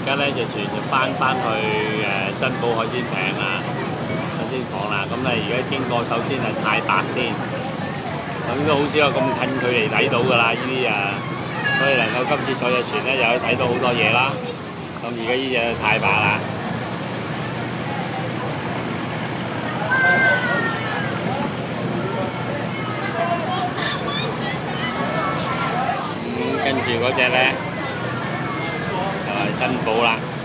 家咧就全就翻去珍寶海鮮艇啦，海鮮舫啦。咁咧而家經過首先係太白先，咁都好少有咁近距離睇到㗎啦呢啲啊，所以能夠今次坐隻船咧又可以睇到好多嘢啦。咁而家呢隻太白啦。跟住嗰隻咧就係珍寶啦。